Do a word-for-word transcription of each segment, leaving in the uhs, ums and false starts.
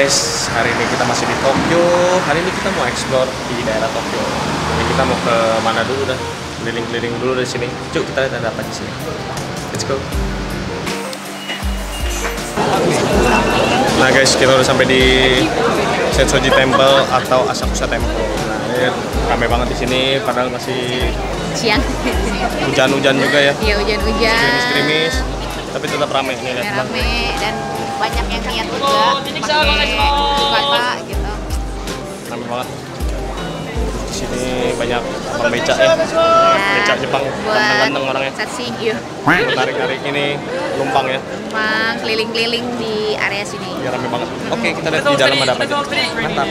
guys, hari ini kita masih di Tokyo. Hari ini kita mau explore di daerah Tokyo. Jadi kita mau ke mana dulu dah? Keliling-keliling dulu dari sini. Cuk, kita lihat ada apa di sini. Let's go. Nah guys, kita udah sampai di Sensoji Temple atau Asakusa Temple. Nah, ini ramai banget di sini, padahal masih siang. Hujan-hujan juga ya. Iya, hujan-hujan. Gerimis-gerimis, tapi tetap ramai. Ini lihat ramai dan banyak yang niat juga pakai bukata gitu. Ramai banget. Di sini banyak abang becak ya. Becak Jepang, ganteng-ganteng orangnya. Sightseeing, iya. Tarik-tarik ini lumpang ya. Lumpang keliling-keliling di area sini. Ya ramai banget. Oke, kita lihat di dalam ada apa aja. Mantap.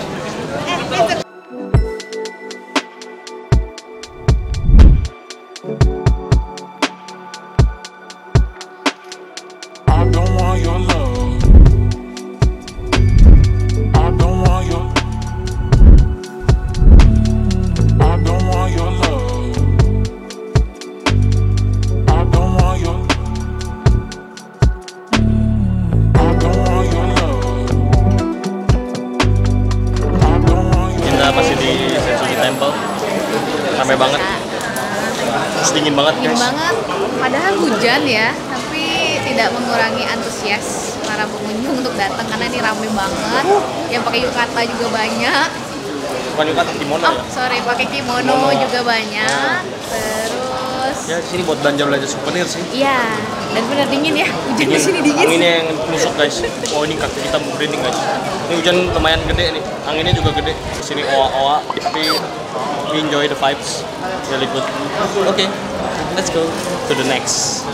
Masih di Sensoji Temple, ramai banget, terus dingin banget Dingin guys. banget, padahal hujan ya, tapi tidak mengurangi antusias para pengunjung untuk datang karena ini ramai banget. Yang pakai yukata juga banyak. Bukan yukata, kimono Oh, ya? sorry, pakai kimono, kimono juga banyak. Terus ya di sini buat belanja-belanja souvenir sih. iya, dan benar dingin ya, hujan di sini dingin. Anginnya yang nusuk guys. Oh ini kaki kita merinding guys. Ini hujan lumayan gede nih. Anginnya juga gede. Di sini oa-oa, tapi we enjoy the vibes, really good. Oke, okay, let's go to the next.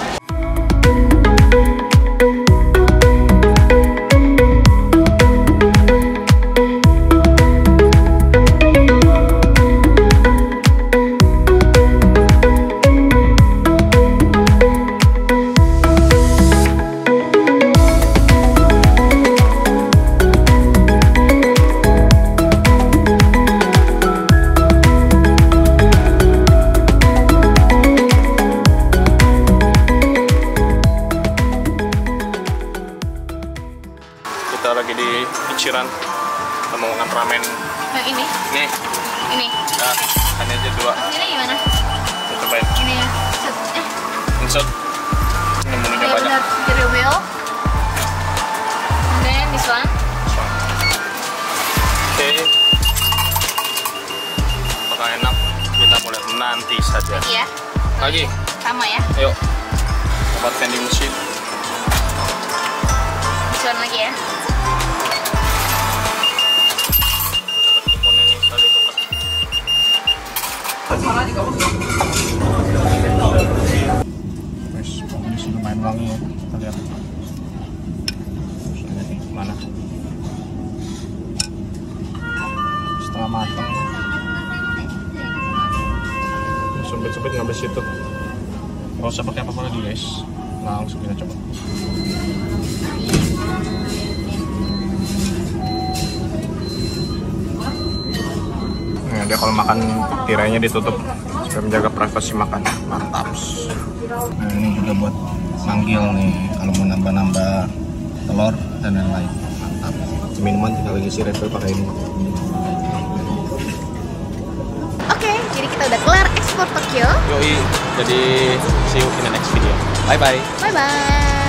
Kita lagi di Ichiran, kita mau makan ramen. Yang ini? Nih, Ini? ya, hanya aja dua. Ini gimana? Kita cobain. Ini ya? Set. Eh, Insert. Ini menunya iya banyak. benar, cereal wheel. And then this one. Oke. Apakah enak? Kita mulai nanti saja. Iya. Lagi. Sama ya? Ayo. Obat vending machine. This one lagi ya? Kuponnya nih tadi tukar. Guys, ini sih lumayan wangi ya. Kita lihat. Terus ini mana? Setengah matang. Sempit-sempit ngambil situ. Nggak usah pakai apa-apa lagi guys. Nah, langsung kita coba. Nah, dia kalau makan tirainya ditutup supaya menjaga privasi makan. Mantap. Nah, ini juga buat manggil nih kalau mau nambah-nambah telur dan lain-lain. Mantap. Minuman tinggal lagi isi refill pakai ini. Oke, jadi kita udah kelar explore Tokyo. Yoi, jadi see you in the next video. Bye bye. Bye bye.